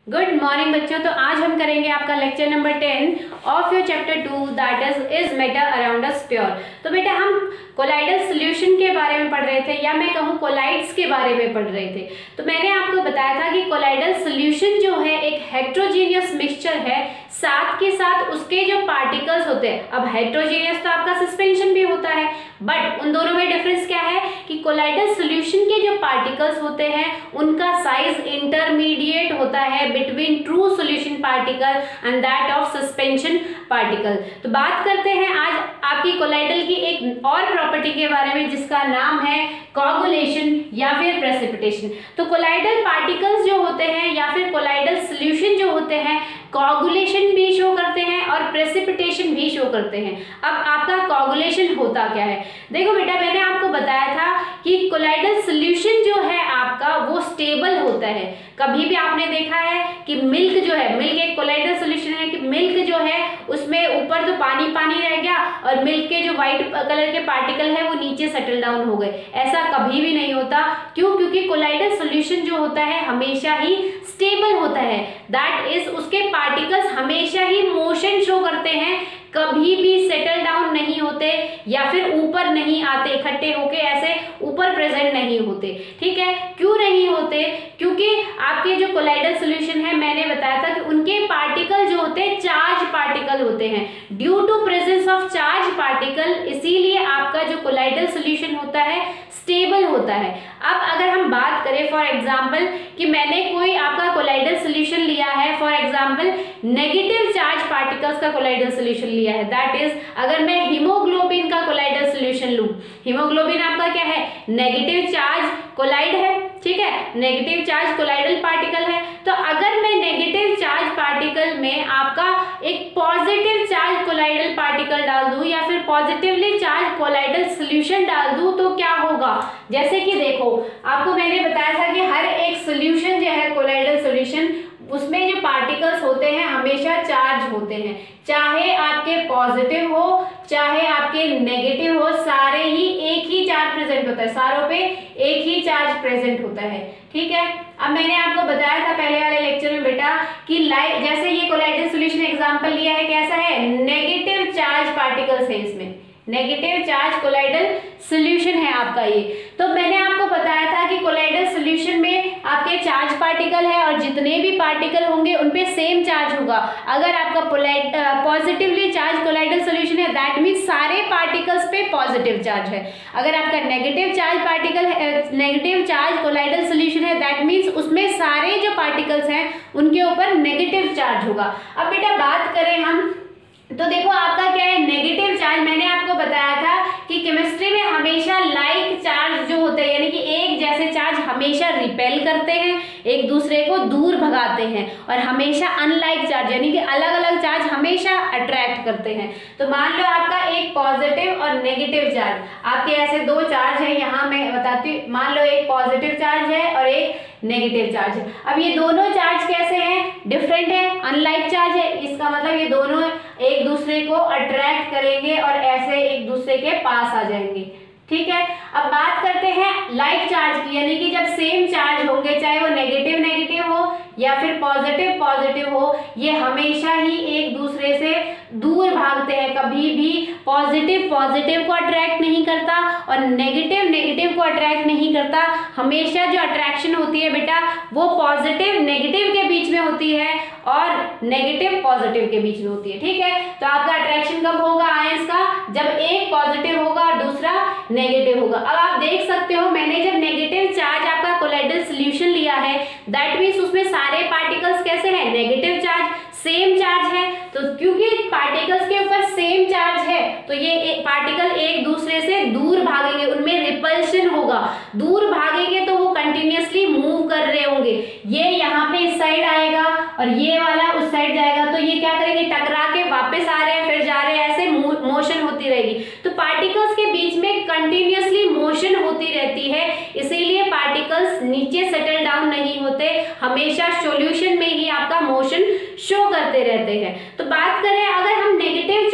Good morning बच्चों। तो आज हम करेंगे आपका lecture number 10 of your chapter 2 that is matter around us pure. तो बेटा हम कोलाइडल सॉल्यूशन के बारे में पढ़ रहे थे, या मैं कहूँ कोलाइड्स के बारे में पढ़ रहे थे। तो मैंने आपको बताया था कि कोलाइडल सॉल्यूशन जो है एक हेट्रोजीनियस मिक्सचर है, साथ के साथ उसके जो पार्टिकल्स होते हैं, अब हेट्रोजीनियस तो आपका सस्पेंशन भी होता है, बट उन दोनों में डिफरेंस क्या है कि कोलाइडल सॉल्यूशन के जो पार्टिकल्स होते हैं उनका साइज इंटरमीडिएट होता है between true solution particle and that of suspension particle. तो बात करते हैं आज आपकी कोलाइडल की एक और प्रॉपर्टी के बारे में जिसका नाम है कोगुलेशन या फिर प्रेसिपिटेशन। तो कोलाइडल पार्टिकल्स जो होते हैं या फिर कोलाइडल सॉल्यूशन जो होते हैं कोगुलेशन भी शो करते हैं और प्रेसिपिटेशन भी शो करते हैं। अब आपका कोगुलेशन होता क्या है? देखो बेटा, मैंने आपको बताया था कि कोलाइडल सॉल्यूशन जो है आपका वो स्टेबल होता है। कभी भी आपने देखा है कि मिल्क जो है, मिल्क एक कोलाइडल सॉल्यूशन है कि मिल्क जो है उसमें ऊपर तो पानी पानी रह गया और मिल्क के जो व्हाइट कलर के पार्टिकल है वो नीचे सेटल डाउन हो गए। ऐसा कभी भी नहीं होता। क्यों? क्योंकि कोलाइडल सॉल्यूशन जो होता है हमेशा ही स्टेबल होता है, दैट इज उसके पार्टिकल्स हमेशा ही मोशन शो करते हैं, कभी भी सेटल डाउन नहीं होते या फिर ऊपर नहीं आते, इकट्ठे होके ऐसे ऊपर प्रेजेंट नहीं होते। ठीक है, क्यों नहीं होते? क्योंकि आपके जो कोलाइडल सॉल्यूशन है, मैंने बताया था कि उनके पार्टिकल जो होते हैं चार्ज पार्टिकल होते हैं। Due to presence of charge particle इसीलिए आपका जो कोलाइडल सॉल्यूशन होता है स्टेबल होता है। अब अगर हम बात करें फॉर एग्जांपल कि मैंने कोई आपका कोलाइडल सॉल्यूशन लिया है, for example negative charge particles का कोलाइडल सॉल्यूशन लिया है, दैट इज अगर मैं हीमोग्लोबिन का कोलाइडल सॉल्यूशन लूं, हीमोग्लोबिन आपका क्या है? नेगेटिव चार्ज कोलाइड है, ठीक है, नेगेटिव चार्ज कोलाइडल पार्टिकल है। तो अगर मैं नेगेटिव चार्ज पार्टिकल में आपका एक पॉजिटिव चार्ज कोलाइडल पार्टिकल डाल दूं या फिर पॉजिटिवली चार्ज कोलाइडल सॉल्यूशन डाल दूं तो क्या होगा? जैसे कि देखो, आपको मैंने बताया था कि हर एक सॉल्यूशन जो है कोलाइडल सॉल्यूशन उसमें जो पार्टिकल्स होते हैं हमेशा चार्ज होते हैं, चाहे आपके पॉजिटिव हो चाहे आपके नेगेटिव हो, सारे ही एक ही चार्ज प्रेजेंट होता है, सारों पे एक ही चार्ज प्रेजेंट होता है। ठीक है, अब मैंने आपको बताया था पहले वाले लेक्चर में बेटा कि जैसे ये कोलाइडल सॉल्यूशन एग्जांपल लिया है, कैसा है? नेगेटिव चार्ज पार्टिकल्स है, इसमें नेगेटिव चार्ज कोलाइडल सॉल्यूशन है आपका ये। तो मैंने आपको बताया था कि कोलाइडल सॉल्यूशन में आपके चार्ज पार्टिकल है और जितने भी पार्टिकल होंगे उनपे सेम चार्ज होगा। अगर आपका पॉजिटिवली चार्ज कोलाइडल सॉल्यूशन है दैट मीन्स सारे पार्टिकल्स पे पॉजिटिव चार्ज है। अगर आपका negative charge particle negative charge colloidal solution है दैट मीन्स उसमें सारे जो पार्टिकल्स हैं उनके ऊपर नेगेटिव चार्ज होगा। अब बेटा बात करें हम, तो देखो आपका क्या है? Negative charge. मैंने आपको बताया था कि केमिस्ट्री में हमेशा लाइक चार्ज जो होते हैं यानी कि एक जैसे चार्ज हमेशा रिपेल करते हैं, एक दूसरे को दूर भगाते हैं, और हमेशा अनलाइक चार्ज यानी कि अलग अलग चार्ज हमेशा अट्रैक्ट करते हैं। तो मान लो आपका एक पॉजिटिव और नेगेटिव चार्ज, आपके ऐसे दो चार्ज है, यहाँ मैं बताती हूँ। मान लो एक पॉजिटिव चार्ज है और एक नेगेटिव चार्ज है। अब ये दोनों चार्ज कैसे हैं? डिफरेंट है, अनलाइक चार्ज है। इसका मतलब ये दोनों एक दूसरे को अट्रैक्ट करेंगे और ऐसे एक दूसरे के पास आ जाएंगे। ठीक है, अब बात करते हैं लाइक चार्ज की, यानी कि जब सेम चार्ज होंगे, चाहे वो नेगेटिव नेगेटिव हो या फिर पॉजिटिव पॉजिटिव हो, ये हमेशा ही एक दूसरे से दूर भागते हैं। कभी भी पॉजिटिव पॉजिटिव को अट्रैक्ट नहीं करता और नेगेटिव नेगेटिव को अट्रैक्ट नहीं करता। हमेशा जो अट्रैक्शन होती है बेटा वो पॉजिटिव नेगेटिव के बीच में होती है और नेगेटिव पॉजिटिव के बीच में होती है। ठीक है, तो आपका अट्रैक्शन कब होगा आयंस का? जब एक पॉजिटिव होगा और दूसरा नेगेटिव होगा। अब आप देख सकते हो, मैंने जब नेगेटिव चार्ज आपका कोलाइडल सॉल्यूशन लिया है दैट मीन्स उसमें सारे पार्टिकल्स कैसे हैं? नेगेटिव चार्ज, सेम चार्ज है। तो क्योंकि पार्टिकल्स के ऊपर सेम चार्ज है तो ये पार्टिकल एक दूसरे से दूर भागेंगे, उनमें रिपल्शन होगा। दूर भागेंगे तो वो कंटिन्यूअसली मूव कर रहे होंगे, ये यहाँ पे इस साइड आएगा और ये वाला उस साइड जाएगा, तो ये क्या करेंगे? टकरा के वापस आ रहे हैं फिर जा रहे हैं, ऐसे मोशन होती रहेगी। तो पार्टिकल्स के बीच में कंटिन्यूअसली मोशन होती रहती है, इसीलिए पार्टिकल्स नीचे सेटल डाउन नहीं होते, हमेशा सॉल्यूशन में ही आपका मोशन शो करते रहते हैं। तो बात करें अगर हम नेगेटिव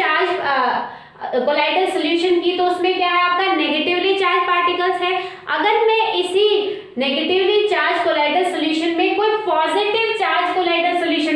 चार्ज कोलाइडल सॉल्यूशन की, तो उसमें क्या है? आपका नेगेटिवली चार्ज पार्टिकल्स है। अगर मैं इसी नेगेटिवली चार्ज कोलाइडल सॉल्यूशन में कोई पॉजिटिव चार्ज कोलाइडल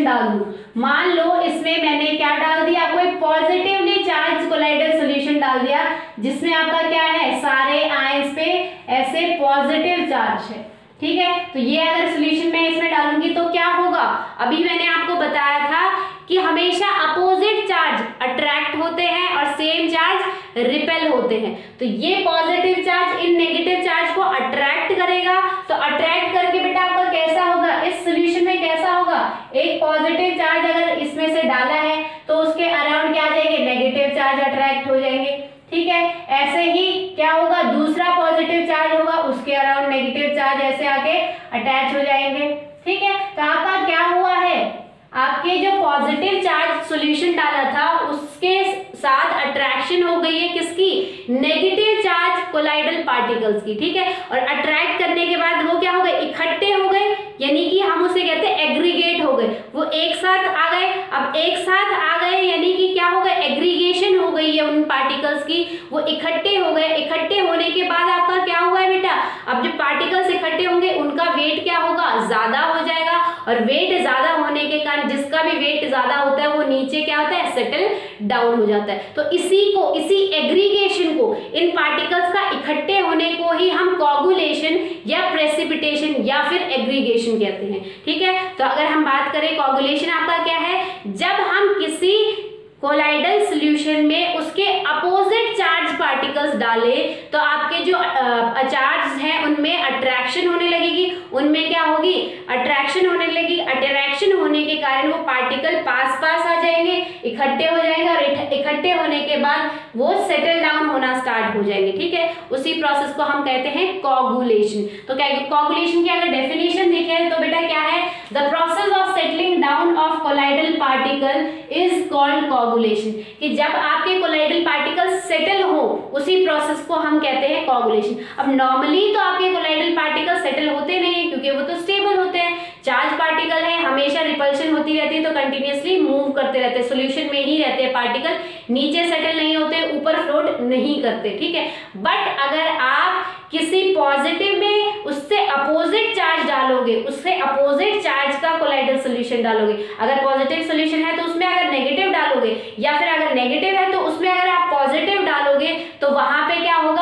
डालूं, मान लो इसमें मैंने क्या डाल दिया, कोई पॉजिटिवली चार्ज कोलाइडल सॉल्यूशन डाल दिया जिसमें आपका क्या है, सारे आयंस पे ऐसे पॉजिटिव चार्ज है, ठीक है। तो ये अगर सॉल्यूशन मैं इसमें डालूंगी तो क्या होगा, अभी मैंने आपको बताया था कि हमेशा अपोजिट चार्ज अट्रैक्ट होते हैं और सेम चार्ज रिपेल होते हैं। तो ये पॉजिटिव चार्ज इन नेगेटिव चार्ज को अट्रैक्ट करेगा, तो अट्रैक्ट करके बेटा आपका कैसा होगा, इस सॉल्यूशन में कैसा होगा, एक पॉजिटिव चार्ज अगर इसमें से डाला है तो उसके अराउंड क्या आ जाएंगे, नेगेटिव चार्ज अट्रैक्ट हो जाएंगे, ठीक है। ऐसे ही क्या होगा, दूसरा पॉजिटिव चार्ज होगा, उसके अराउंड नेगेटिव चार्ज ऐसे आके अटैच हो जाएंगे, ठीक है। तो आपका क्या हुआ है, आपके जो पॉजिटिव चार्ज सॉल्यूशन डाला था उसके साथ अट्रैक्शन हो गई है किसकी, नेगेटिव चार्ज कोलाइडल पार्टिकल्स की, ठीक है। और अट्रैक्ट करने के बाद वो क्या हो गए, इकट्ठे हो गए, यानी कि हम उसे कहते हैं एग्रीगेट हो गए, वो एक साथ आ गए। अब एक साथ आ गए यानी कि क्या हो गए, एग्रीगेशन हो गई है उन पार्टिकल्स की, वो इकट्ठे हो गए। इकट्ठे होने के बाद आपका क्या हुआ है बेटा, अब जो पार्टिकल्स इकट्ठे होंगे उनका वेट क्या होगा, ज्यादा हो जाएगा, और वेट ज्यादा होने के कारण जिसका भी वेट ज्यादा होता है वो नीचे क्या होता है, सेटल डाउन हो जाता है। तो इसी एग्रीगेशन को, इन पार्टिकल्स का इकट्ठे होने को ही हम कोगुलेशन या प्रेसिपिटेशन या फिर एग्रीगेशन कहते हैं, ठीक है। तो अगर हम बात करें कोगुलेशन आपका क्या है, जब हम किसी कोलाइडल सॉल्यूशन में उसके अपोजिट चार्ज पार्टिकल्स डाले तो आपके जो चार्ज हैं उनमें अट्रैक्शन होने लगेगी, उनमें क्या होगी, अट्रैक्शन होने लगेगी। अट्रैक्शन होने के कारण वो पार्टिकल पास पास आ जाएंगे, इकट्ठे हो जाएंगे, और इकट्ठे होने के बाद वो सेटल डाउन होना स्टार्ट हो जाएंगे, ठीक है। उसी प्रोसेस को हम कहते हैं कोगुलेशन। तो क्या कोगुलेशन की अगर डेफिनेशन देखें तो बेटा क्या है, the process of settling down of colloidal particle is called coagulation, कि जब आपके कोलाइडल पार्टिकल सेटल हो उसी प्रोसेस को हम कहते हैं कोगुलेशन। अब नॉर्मली तो आपके कोलाइडल पार्टिकल सेटल होते नहीं है क्योंकि वो तो स्टेबल होते हैं, चार्ज पार्टिकल है, हमेशा रिपल्शन होती रहती है, तो कंटिन्यूअसली मूव करते रहते हैं, सॉल्यूशन में ही रहते हैं पार्टिकल, नीचे सेटल नहीं होते, ऊपर फ्लोट नहीं करते, ठीक है। बट अगर आप किसी पॉजिटिव में उससे अपोजिट चार्ज डालोगे, उससे अपोजिट चार्ज का कोलाइडल सॉल्यूशन डालोगे, अगर पॉजिटिव सॉल्यूशन है तो उसमें अगर नेगेटिव डालोगे, या फिर अगर नेगेटिव है तो उसमें अगर आप पॉजिटिव डालोगे, तो वहां पे क्या होगा,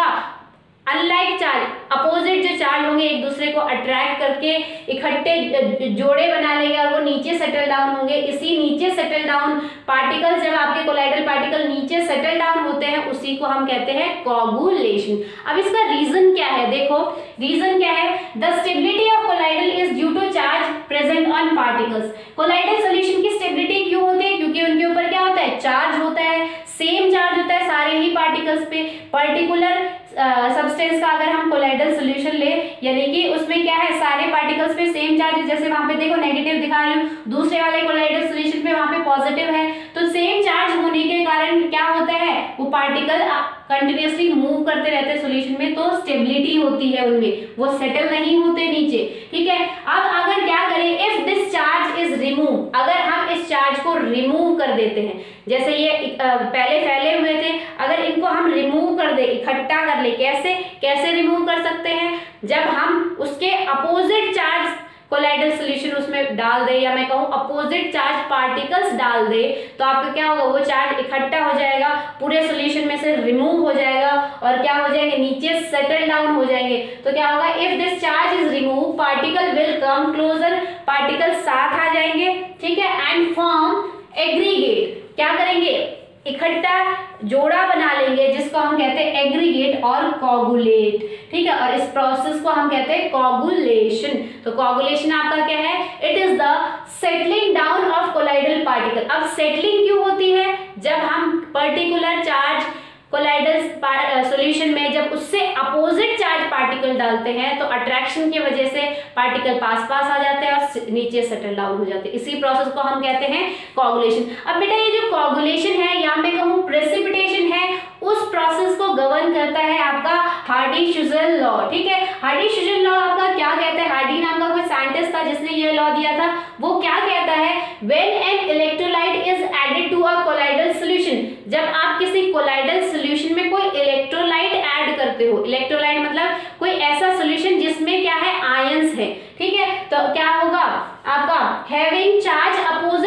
अनलाइक चार्ज, अपोजिट जो चार्ज होंगे एक दूसरे को अट्रैक्ट करके इकट्ठे जोड़े बना लेंगे और वो नीचे सेटल डाउन होंगे। इसी नीचे सेटल डाउन पार्टिकल, जब आपके कोलाइडल पार्टिकल नीचे सेटल डाउन होते हैं उसी को हम कहते हैं कोगुलेशन। अब इसका रीजन क्या है, देखो रीजन क्या है, the stability of colloidal is due to charge present on particles. Colloidal solution की स्टेबिलिटी क्यों होती है, क्योंकि उनके ऊपर क्या होता है, चार्ज होता है, सेम चार्ज होता है सारे ही पार्टिकल्स पे। पर्टिकुलर सब्सटेंस का अगर हम कोलाइडल सॉल्यूशन ले, यानी कि उसमें क्या है, सारे पार्टिकल्स पे सेम चार्ज है, जैसे वहां पे देखो नेगेटिव दिखा रही हूँ, दूसरे वाले कोलाइडल सॉल्यूशन पे वहां पे पॉजिटिव है, तो सेम चार्ज होने के कारण क्या होता है, वो पार्टिकल कंटिन्यूअसली मूव करते रहते हैं सॉल्यूशन में, तो स्टेबिलिटी होती है उनमें, वो सेटल नहीं होते नीचे, ठीक है। अब अगर क्या करें, if this charge is remove, अगर हम इस चार्ज को रिमूव कर देते हैं, जैसे ये पहले फैले हुए थे, अगर इनको हम रिमूव कर दे, इकट्ठा कर ले, कैसे रिमूव कर सकते हैं, जब हम उसके अपोजिट चार्ज कोलाइडल सॉल्यूशन उसमें डाल दे, या मैं कहूँ अपोजिट चार्ज पार्टिकल्स डाल दे, तो आपका क्या होगा, वो चार्ज इकट्ठा हो जाएगा, पूरे सॉल्यूशन में से रिमूव हो जाएगा, और क्या हो जाएंगे, नीचे सेटल डाउन हो जाएंगे। तो क्या होगा, if this charge is remove particle will come closer, particle साथ आ जाएंगे, ठीक है, एंड फॉर्म एग्रीगेट, क्या करेंगे, इकट्ठा जोड़ा बना लेंगे, जिसको हम कहते हैं एग्रीगेट और कोगुलेट, ठीक है। और इस प्रोसेस को हम कहते हैं कोगुलेशन। तो कोगुलेशन आपका क्या है, it is the settling down of colloidal particle. अब सेटलिंग क्यों होती है, जब हम पर्टिकुलर चार्ज कोलाइडल सॉल्यूशन में जब उससे अपोजिट चार्ज पार्टिकल डालते हैं तो अट्रैक्शन की वजह से पार्टिकल पास आ जाते हैं और नीचे सेटल डाउन हो जाते हैं। इसी प्रोसेस को हम कहते हैं कोगुलेशन। अब बेटा ये जो कोगुलेशन है या मैं कहूँ प्रेसिपिटेशन है, उस प्रोसेस को गवर्न करता है आपका हार्डी-शुज़ेल लॉ, ठीक है। हार्डी-शुज़ेल लॉ आपका क्या कहता है, हार्डी नाम का कोई साइंटिस्ट था जिसने ये लॉ दिया था, वो क्या कहता है, when an electrolyte is added to a colloidal solution, जब आप किसी कोलाइडल सॉल्यूशन में कोई इलेक्ट्रोलाइट ऐड करते हो, इलेक्ट्रोलाइट मतलब कोई ऐसा सॉल्यूशन जिसमें क्या है, आयंस है, ठीक है, तो क्या होगा आपका हैविंग चार्ज अपोजिट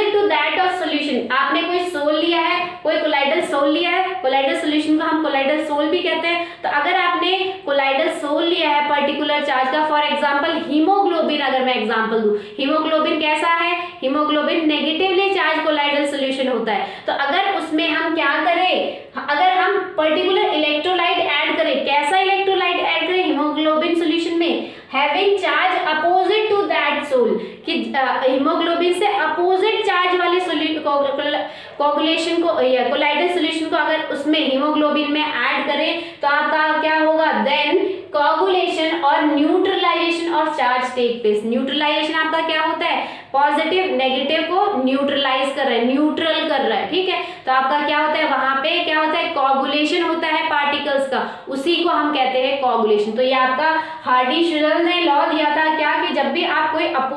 सॉल्यूशन, आपने कोई सोल लिया है, कोई कोलाइडल सोल लिया है, कोलाइडल सॉल्यूशन को हम कोलाइडल सोल भी कहते हैं। तो अगर आपने कोलाइडल सोल लिया है पर्टिकुलर चार्ज का, फॉर एग्जांपल हीमोग्लोबिन, अगर मैं एग्जांपल दूं, हीमोग्लोबिन कैसा है, haemoglobin negatively charge colloidal solution होता है। तो अगर उसमें हम क्या करें, अगर हम पर्टिकुलर इलेक्ट्रोलाइट ऐड करें, कैसा इलेक्ट्रोलाइट ऐड करें हीमोग्लोबिन सॉल्यूशन में, having charge opposite to that sol, कि हीमोग्लोबिन से अपोजिट चार्ज वाले कोगुलेशन को या कोलाइडल सॉल्यूशन को अगर उसमें हीमोग्लोबिन में ऐड करें तो आपका क्या होगा, देन कोगुलेशन और neutralisation of charge take place. Neutralisation आपका क्या होता है, पॉजिटिव नेगेटिव को न्यूट्रलाइज कर रहा है, न्यूट्रल कर रहा है, ठीक है। तो आपका क्या होता है, वहां पे क्या होता है, कोगुलेशन होता है पार्टिकल्स का, उसी को हम कहते हैं कोगुलेशन। तो ये आपका हार्डी-शुजल ने लॉ दिया था क्या, कि जब भी आप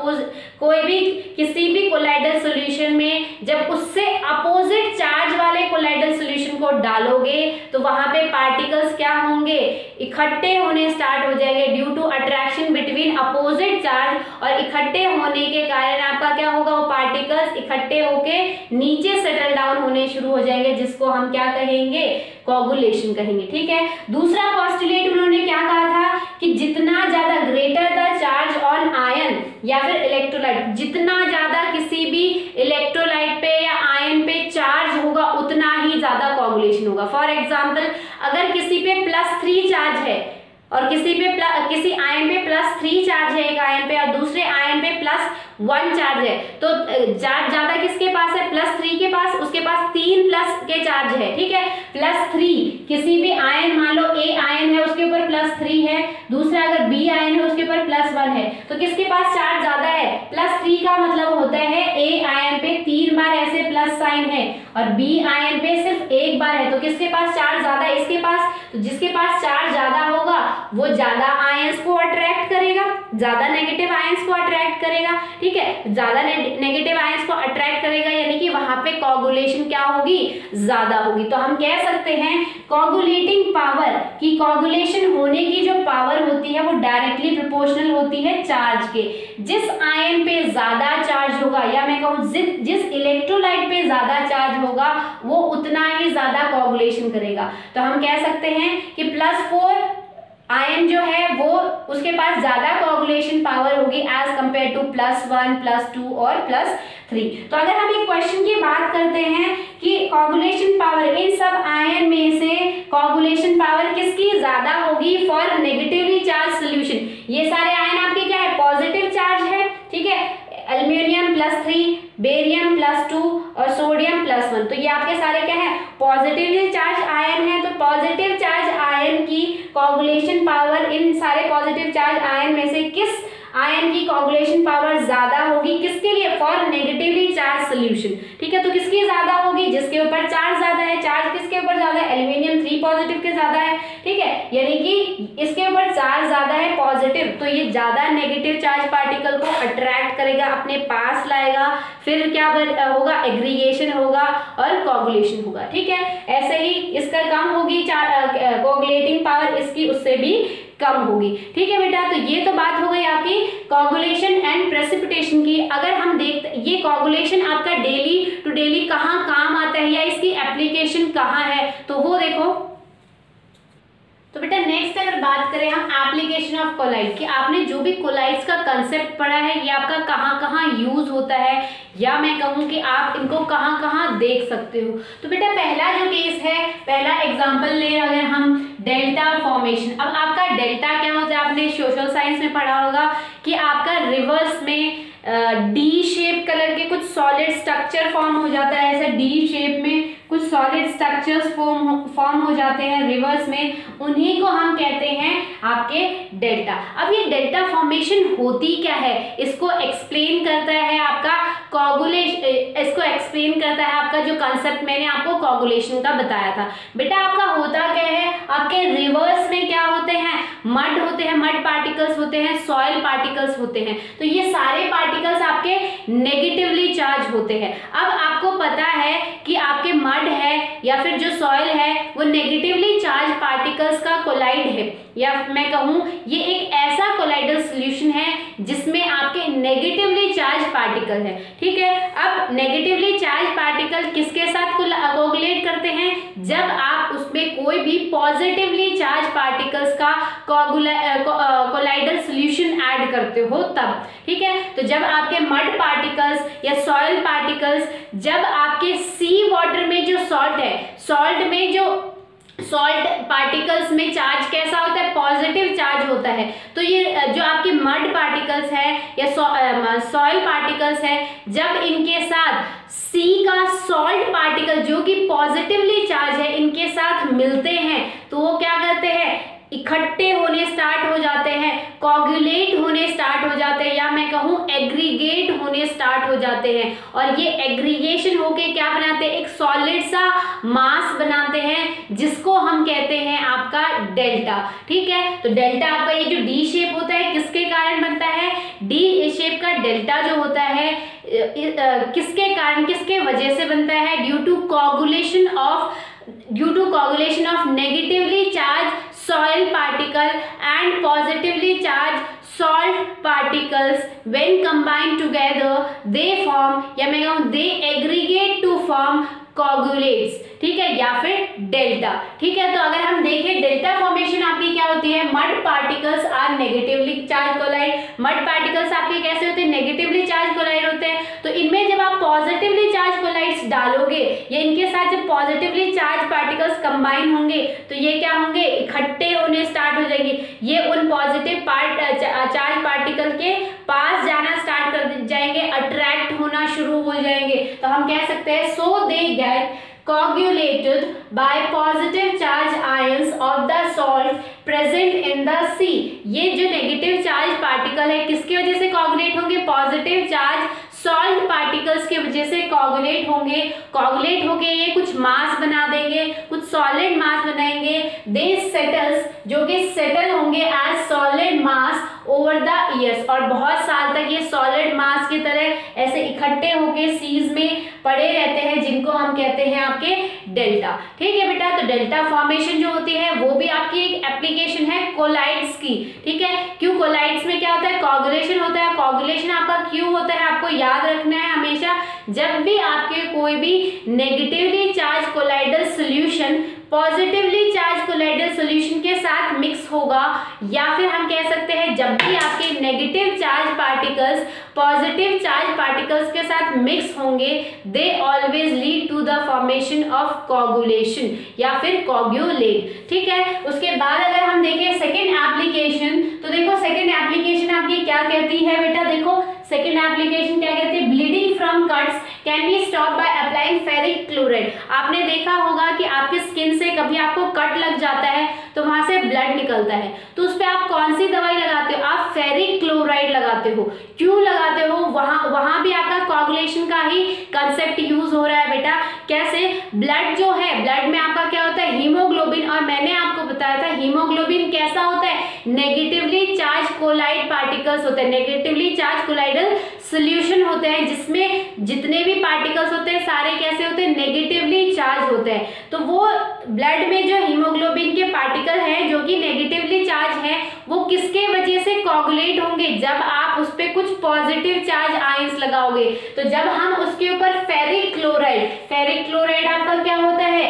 कोई भी किसी भी कोलाइडल सॉल्यूशन में जब उससे अपोजिट चार्ज वाले कोलाइडल सॉल्यूशन को डालोगे तो वहां पे पार्टिकल्स क्या होंगे, इकट्ठे होने स्टार्ट हो जाएंगे due to attraction between opposite charge, और इकट्ठे होने के कारण आपका क्या होगा, वो पार्टिकल्स इकट्ठे होके नीचे सेटल डाउन होने शुरू हो जाएंगे, जिसको हम क्या कहेंगे, कोगुलेशन कहेंगे, ठीक है। दूसरा पोस्टुलेट उन्होंने क्या कहा था कि जितना ज्यादा greater the charge on ion या फिर इलेक्ट्रोलाइट, जितना ज्यादा किसी भी इलेक्ट्रोलाइट पे या आयन पे चार्ज होगा उतना ही ज्यादा कोगुलेशन होगा। फॉर एग्जांपल अगर किसी पे +3 चार्ज है और किसी आयन पे +3 चार्ज है एक आयन पे, और दूसरे आयन पे +1 चार्ज है, तो चार्ज ज्यादा किसके पास है, +3 के पास, उसके पास 3 प्लस के चार्ज है, ठीक है। +3 किसी भी आयन, मान लो A आयन है उसके ऊपर +3 है, दूसरा अगर B आयन है उसके ऊपर +1 है, तो किसके पास चार्ज ज्यादा है, +3 का मतलब होता है A आयन पे 3 बार ऐसे प्लस साइन है और B आयन पे सिर्फ 1 बार है, तो किसके पास चार्ज ज्यादा है, इसके पास। तो जिसके पास चार्ज ज्यादा होगा वो ज्यादा आयंस को अट्रैक्ट करेगा, ज्यादा नेगेटिव आयंस को अट्रैक्ट करेगा, ठीक है। ज्यादा नेगेटिव आयंस को अट्रैक्ट करेगा यानी कि वहां पे कोगुलेशन क्या होगी, ज्यादा होगी। तो हम कह सकते हैं कोगुलेटिंग पावर, की कोगुलेशन होने की जो पावर होती है वो डायरेक्टली प्रोपोर्शनल होती है चार्ज के। जिस आयन पे ज्यादा चार्ज होगा, या मैं कहूँ जिस इलेक्ट्रोलाइट पे ज्यादा चार्ज होगा वो उतना ही ज्यादा कोगुलेशन करेगा। तो हम कह सकते हैं कि +4 आयन जो है वो उसके पास ज्यादा कोगुलेशन पावर होगी एज कंपेयर टू +1, +2 और +3। तो अगर हम एक क्वेश्चन की बात करते हैं कि कोगुलेशन पावर, इन सब आयन में से कोगुलेशन पावर किसकी ज्यादा होगी फॉर नेगेटिवली चार्ज सॉल्यूशन। ये सारे आयन आपके क्या है, पॉजिटिव चार्ज है, ठीक है। एल्यूमिनियम +3, बेरियम +2 और सोडियम +1, तो ये आपके सारे क्या है, पॉजिटिवली चार्ज आयन है। तो पॉजिटिव चार्ज आयन की कोगुलेशन पावर, इन सारे पॉजिटिव चार्ज आयन में से किस आयन की कोगुलेशन पावर ज्यादा होगी, किसके लिए, फॉर नेगेटिवली चार्ज सॉल्यूशन, ठीक है। तो किसकी ज्यादा होगी, जिसके ऊपर चार्ज ज्यादा है। चार्ज किसके ऊपर ज्यादा है, एल्यूमिनियम 3 पॉजिटिव के ज्यादा है, ठीक है। यानी कि इसके ऊपर चार्ज ज्यादा है पॉजिटिव, तो ये ज्यादा नेगेटिव चार्ज पार्टिकल को अट्रैक्ट करेगा, अपने पास लाएगा, फिर क्या होगा, एग्रीगेशन होगा और कोगुलेशन होगा, ठीक है। ऐसे ही इसका कम होगी कोगुलेटिंग पावर, इसकी उससे भी कम होगी, ठीक है बेटा। तो ये तो बात हो गई आपकी कोगुलेशन एंड प्रेसिपिटेशन की। अगर हम देखते ये कोगुलेशन आपका डेली टू डेली कहाँ काम आता है या इसकी एप्लीकेशन कहाँ है, तो वो देखो। तो बेटा नेक्स्ट अगर बात करें हम एप्लीकेशन ऑफ कोलाइड की, आपने जो भी कोलाइड्स का कंसेप्ट पढ़ा है ये आपका कहाँ कहाँ यूज होता है, या मैं कहूँ कि आप इनको कहाँ कहाँ देख सकते हो। तो बेटा पहला जो केस है, पहला एग्जांपल ले अगर हम डेल्टा फॉर्मेशन। अब आपका डेल्टा क्या होता है, आपने सोशल साइंस में पढ़ा होगा कि आपका रिवर्स में डी शेप कलर के कुछ सॉलिड स्ट्रक्चर फॉर्म हो जाता है, ऐसे डी शेप में कुछ सॉलिड स्ट्रक्चर्स फॉर्म हो जाते हैं रिवर्स में, उन्हीं को हम कहते हैं आपके डेल्टा। अब ये डेल्टा फॉर्मेशन होती क्या है, इसको एक्सप्लेन करता है आपका कोगुलेशन, इसको एक्सप्लेन करता है आपका जो कंसेप्ट मैंने आपको कोगुलेशन का बताया था। बेटा आपका होता क्या है, आपके रिवर्स में क्या होते हैं, मड होते हैं, मड पार्टिकल्स होते हैं, सॉइल पार्टिकल्स होते हैं। तो ये सारे पार्टिकल्स आपके नेगेटिवली चार्ज होते हैं। अब आपको पता है कि आपके मड है या फिर जो सॉइल है वो नेगेटिवली चार्ज पार्टिकल्स का कोलाइड है, या मैं कहूँ ये एक ऐसा कोलाइडल सॉल्यूशन है जिसमें आपके नेगेटिवली चार्ज पार्टिकल है। ठीक है, अब नेगेटिवली चार्ज पार्टिकल किसके साथ कोगुलेट करते हैं? जब आप उसमें कोई भी पॉजिटिवली चार्ज पार्टिकल्स का कोलाइडल सॉल्यूशन ऐड करते हो तब। ठीक है, तो जब आपके मड पार्टिकल्स या सॉइल पार्टिकल्स, जब आपके सी वाटर में जो सॉल्ट है, सॉल्ट में जो सॉल्ट पार्टिकल्स में चार्ज कैसा होता है? पॉजिटिव चार्ज होता है। तो ये जो आपके मड पार्टिकल्स है या सॉइल पार्टिकल्स है, जब इनके साथ सी का सॉल्ट पार्टिकल जो कि पॉजिटिवली चार्ज है इनके साथ मिलते हैं तो वो क्या करते हैं? इकट्ठे होने स्टार्ट हो जाते हैं, कोगुलेट होने स्टार्ट हो जाते हैं, या मैं कहूँ एग्रीगेट होने स्टार्ट हो जाते हैं। और ये एग्रीगेशन होके क्या बनाते हैं? एक सॉलिड सा मास बनाते हैं जिसको हम कहते हैं आपका डेल्टा। ठीक है, तो डेल्टा आपका ये जो डी शेप होता है किसके कारण बनता है? डी शेप का डेल्टा जो होता है किसके कारण, किसके वजह से बनता है? Due to coagulation of negatively charge soil particle and positively charged salt particles when combined together they form, या मैं कहूँ they aggregate to form कोगुलेट्स। ठीक है, या फिर डेल्टा। ठीक है, तो अगर हम देखें डेल्टा फॉर्मेशन आपकी क्या होती है? Mud particles are negatively charge colloid. Mud particles आपके कैसे होते हैं? नेगेटिवली चार्ज कोलाइड होते हैं। तो इनमें जब आप पॉजिटिवली चार्ज कोलाइड्स डालोगे या इनके साथ जब पॉजिटिवली चार्ज पार्टिकल्स कंबाइन होंगे तो ये क्या होंगे? इकट्ठे होने स्टार्ट हो जाएंगे। ये उन पॉजिटिव चार्ज पार्टिकल के पास जाना स्टार्ट कर जाएंगे, अट्रैक्ट होना शुरू हो जाएंगे। तो हम कह सकते हैं so they get coagulated by positive charge ions of the salt present in the sea। ये जो नेगेटिव चार्ज पार्टिकल है किसकी वजह से कोगुलेट होंगे? पॉजिटिव चार्ज सॉल्ट पार्टिकल्स की वजह से कोगुलेट होंगे। कोगुलेट होके ये कुछ मास बना देंगे, कुछ सॉलिड मास बनाएंगे। दे सेटल्स, जो कि सेटल होंगे as solid mass over the years, और बहुत साल तक ये सॉलिड मास की तरह ऐसे इकट्ठे होके सीज में पड़े रहते हैं, जिनको हम कहते हैं आपके डेल्टा। ठीक है बेटा, तो डेल्टा फॉर्मेशन जो होती है वो भी आपकी एक एप्लीकेशन है कोलाइड्स की। ठीक है, क्यों कोलाइड्स में क्या होता है? कोगुलेशन होता है। कोगुलेशन आपका क्यों होता है आपको याद रखना है हमेशा। जब भी आपके कोई भी negatively charge colloidal solution positively charge colloidal solution के साथ मिक्स होगा, या फिर हम कह सकते हैं जब भी आपके negative charge particles positive charge particles के साथ मिक्स होंगे, they always lead to the formation of coagulation या फिर कोगुलेट। ठीक है, उसके बाद अगर हम देखें सेकेंड एप्लीकेशन, तो देखो सेकेंड एप्लीकेशन आपकी क्या कहती है बेटा? देखो सेकेंड एप्लीकेशन क्या कहती है? Bleeding from cuts can be stop by applying ferric chloride. आपने देखा होगा कि आपकी स्किन से कभी आपको कट लग जाता है तो वहां से ब्लड निकलता है, तो उस पर आप कौन सी दवाई लगाते हो? आप फेरिक क्लोराइड लगाते हो। क्यों लगाते हो? वहां भी आपका कोगुलेशन का ही कंसेप्ट यूज हो रहा है बेटा। कैसे? ब्लड जो है, ब्लड में आपका क्या होता है? हीमोग्लोबिन, और मैंने आपको बताया था हीमोग्लोबिन कैसा होता है? नेगेटिवली चार्ज कोलाइड पार्टिकल्स होते हैं, नेगेटिवली चार्ज कोलाइडल सॉल्यूशन होते हैं, जिसमें जितने भी पार्टिकल्स होते हैं सारे कैसे होते हैं? नेगेटिवली चार्ज होते हैं। तो वो ब्लड में जो हीमोग्लोबिन के पार्टिकल हैं जो कि नेगेटिवली चार्ज है, वो किसके वजह से कोगुलेट होंगे? जब आप उस पर कुछ पॉजिटिव चार्ज आयंस लगाओगे। तो जब हम उसके ऊपर फेरिक क्लोराइड आपका क्या होता है?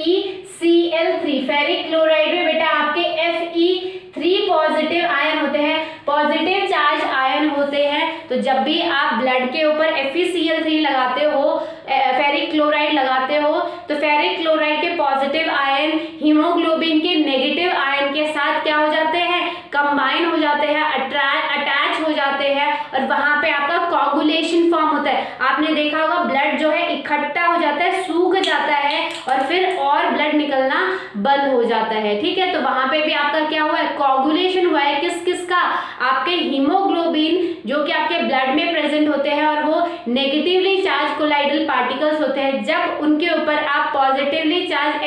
FeCl3। फेरिक क्लोराइड में बेटा आपके Fe3 पॉजिटिव आयन होते हैं, पॉजिटिव चार्ज आयन होते हैं। तो जब भी आप ब्लड के ऊपर FeCl3 लगाते हो, फेरिक क्लोराइड लगाते हो, तो फेरिक क्लोराइड के पॉजिटिव आयन हीमोग्लोबिन के नेगेटिव आयन के साथ क्या हो जाते हैं? कंबाइन हो जाते हैं, अटैच हो जाते हैं, और वहां पे आपका कोगुलेशन फॉर्म होता है। आपने देखा होगा ब्लड जो है इकट्ठा हो जाता है, सूख जाता है, और फिर और ब्लड निकलना बंद हो जाता है। ठीक है, तो वहां पे भी आपका क्या हुआ है? कोगुलेशन हुआ है। किसका? आपके हीमोग्लोबिन जो कि आपके ब्लड में प्रेजेंट होते हैं, और वो नेगेटिवली चार्ज कोलाइडल पार्टिकल्स होते हैं, जब उनके ऊपर आप पॉजिटिवली चार्ज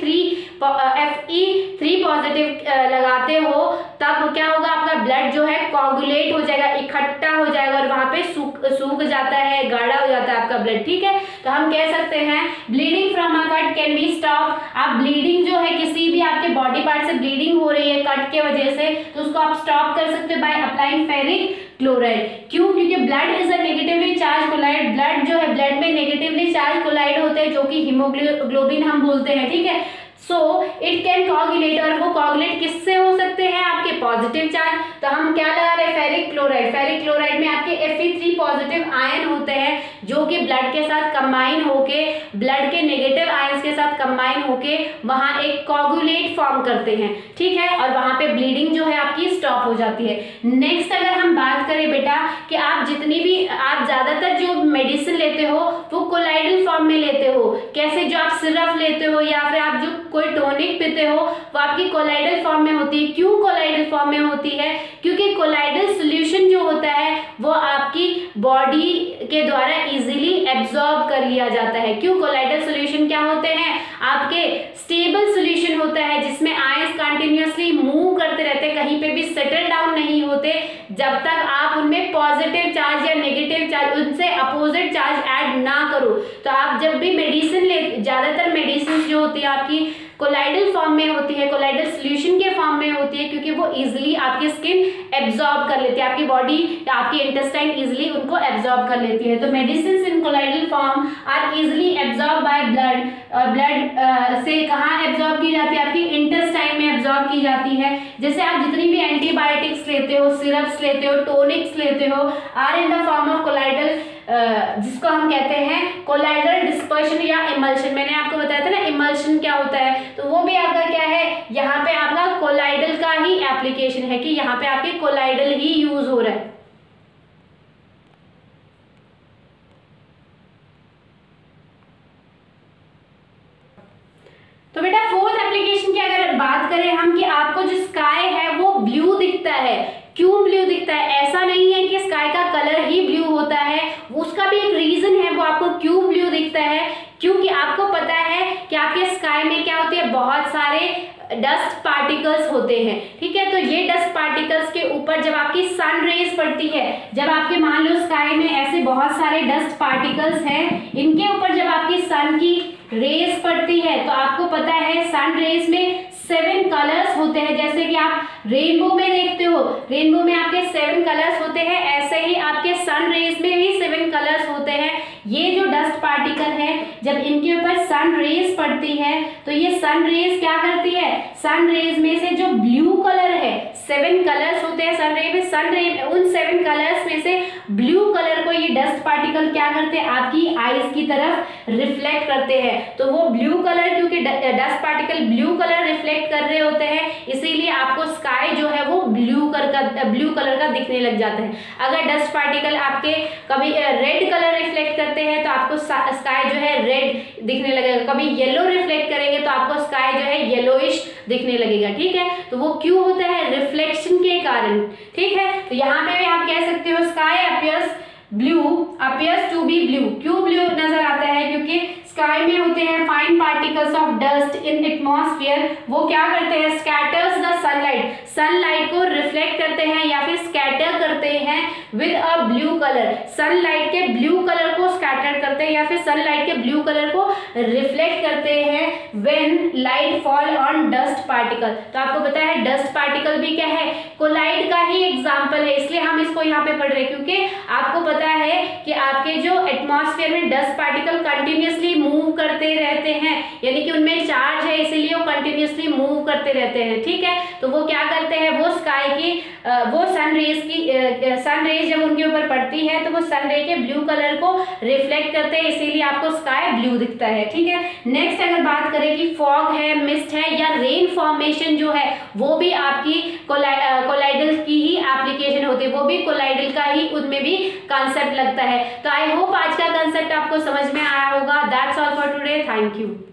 Fe3 पॉजिटिव लगाते हो तब क्या होगा, आपका ब्लड जो है कोगुलेट हो जाएगा, इकट्ठा हो जाएगा और वहां पे सूख जाता है, गाढ़ा हो जाता है आपका ब्लड। ठीक है, तो हम कह सकते हैं bleeding from a cut can be stop. आप ब्लीडिंग जो है किसी भी आपके बॉडी पार्ट से ब्लीडिंग हो रही है कट के वजह से, तो उसको आप स्टॉप कर सकते हो बाय अप्लाइंग फेरिक क्लोराइड। क्यों? क्योंकि blood is a negatively charge colloid. Blood जो है, ब्लड में नेगेटिवली चार्ज कोलाइड होते हैं जो कि हीमोग्लोबिन हम बोलते हैं। ठीक है, सो इट कैन कोगुलेट, और वो कोगुलेट किससे हो सकते हैं, आपके पॉजिटिव चार्ज। तो हम क्या लगा रहे हैं, फेरिक क्लोराइड। फेरिक क्लोराइड में आपके Fe3 पॉजिटिव आयन होते हैं जो कि ब्लड के साथ कंबाइन होके, ब्लड के नेगेटिव आयंस के साथ कंबाइन होके वहां एक कोगुलेट फॉर्म करते हैं। ठीक है, और वहां पे ब्लीडिंग जो है आपकी स्टॉप हो जाती है। नेक्स्ट अगर हम बात करें बेटा कि आप जितनी भी, आप ज्यादातर जो मेडिसिन लेते हो वो कोलाइडल फॉर्म में लेते हो। कैसे? जो आप सिरप लेते हो या फिर आप जो कोई टॉनिक पीते हो वो आपकी कोलाइडल फॉर्म में होती है। क्यों कोलाइडल फॉर्म में होती है? क्योंकि कोलाइडल सॉल्यूशन जो होता है वो आपकी बॉडी के द्वारा इजीली एब्जॉर्ब कर लिया जाता है। क्यों? कोलाइडल सॉल्यूशन क्या होते हैं, आपके स्टेबल सॉल्यूशन होता है जिसमें आयंस कंटिन्यूअसली मूव करते रहते हैं, कहीं पे भी सेटल डाउन नहीं होते जब तक आप उनमें पॉजिटिव चार्ज या नेगेटिव चार्ज, उनसे अपोजिट चार्ज ऐड ना करो। तो आप जब भी मेडिसिन ले, ज्यादातर मेडिसिन जो होती है आपकी कोलाइडल फॉर्म में होती है, कोलाइडल सॉल्यूशन के फॉर्म में होती है, क्योंकि वो इजीली आपकी स्किन एब्जॉर्ब कर लेती है, आपकी बॉडी या आपकी इंटेस्टाइन इजीली उनको एब्जॉर्ब कर लेती है। तो medicine in colloidal form are easily absorb by blood. Blood से कहाँ एब्जॉर्ब की जाती है, आपकी इंटेस्टाइन में एब्जॉर्ब की जाती है। जैसे आप जितनी भी एंटीबायोटिक्स लेते हो, सिरप्स लेते हो, टॉनिक्स लेते हो, are in the form of colloidal, जिसको हम कहते हैं कोलाइडल डिस्पर्शन या इमल्शन। मैंने आपको बताया था ना इमल्शन क्या होता है, तो वो भी आपका क्या है, यहाँ पे आपका कोलाइडल का ही एप्लीकेशन है कि यहाँ पे आपके कोलाइडल ही यूज हो रहा है। तो बेटा फोर्थ एप्लीकेशन की अगर बात करें हम कि आपको जो स्काई है वो ब्लू दिखता है। क्यों ब्लू दिखता है? ऐसा नहीं है कि स्काई का कलर ही ब्लू होता है, उसका भी एक रीजन है वो आपको क्यों ब्लू दिखता है। क्योंकि आपको पता है कि आपके स्काई में क्या होती है, बहुत सारे डस्ट पार्टिकल्स होते हैं। ठीक है, तो ये डस्ट पार्टिकल्स के ऊपर जब आपकी सन रेज पड़ती है, जब आपके मान लो स्काई में ऐसे बहुत सारे डस्ट पार्टिकल्स हैं, इनके ऊपर जब आपकी सन की रेज पड़ती है तो आपको पता है सन रेज में 7 कलर्स होते हैं। जैसे कि आप रेनबो में देखते हो, रेनबो में आपके 7 कलर्स होते हैं, ऐसे ही आपके सन रेज में भी 7 कलर्स होते हैं। ये जो डस्ट पार्टिकल है जब इनके ऊपर सन रेज पड़ती है तो ये सन रेज क्या करती है, सन रेज में से जो ब्लू कलर है, 7 कलर्स होते हैं सन रे में, सन रे उन 7 कलर्स में से ब्लू कलर को ये डस्ट पार्टिकल क्या करते हैं, आपकी आईज की तरफ रिफ्लेक्ट करते हैं। तो वो ब्लू कलर, क्योंकि dust particle blue colour reflect कर रहे होते हैं, इसीलिए आपको स्काई जो है वो ब्लू कलर का दिखने लग जाता है। अगर डस्ट पार्टिकल आपके कभी रेड कलर रिफ्लेक्ट करते हैं तो आपको स्काई जो है रेड दिखने लगेगा, कभी येलो रिफ्लेक्ट करेंगे तो आपको स्काई जो है येलोइश दिखने लगेगा। ठीक है, तो वो क्यों होता है, रिफ्लेक्शन के कारण। ठीक है, तो यहाँ पे भी आप कह सकते हो sky appears to be blue. क्यों ब्लू नजर आता है, क्योंकि स्काई में होते हैं fine particles of dust in atmosphere. वो क्या करते हैं, स्कैटर्स द सनलाइट को रिफ्लेक्ट करते हैं या फिर स्कैटर करते हैं with a blue colour. Sunlight के ब्लू कलर को स्कैटर करते हैं या फिर सनलाइट के ब्लू कलर को रिफ्लेक्ट करते हैं when light fall on dust particle. तो आपको पता है डस्ट पार्टिकल भी क्या है, कोलाइड का ही एग्जाम्पल है, इसलिए हम इसको यहाँ पे पढ़ रहे हैं। क्योंकि आपको पता है कि आपके जो एटमॉस्फेयर में डस्ट पार्टिकल कंटिन्यूअसली मूव करते रहते हैं, यानी कि उनमें चार्ज है, इसीलिए वो कंटिन्यूअसली मूव करते रहते हैं। ठीक है, तो वो क्या करते हैं, वो स्काई की वो सन रेज जब उनके ऊपर पड़ती है तो वो सन रे के ब्लू कलर को रिफ्लेक्ट करते हैं, इसीलिए आपको स्काई ब्लू दिखता है। ठीक है, नेक्स्ट अगर बात करें कि फॉग है, मिस्ट है या रेन फॉर्मेशन जो है वो भी आपकी कोलाइडल की ही एप्लीकेशन होती है, वो भी कोलाइडल का ही उनमें भी कॉन्सेप्ट लगता है। तो आई होप आज का कॉन्सेप्ट आपको समझ में आया होगा। That's all for today, thank you.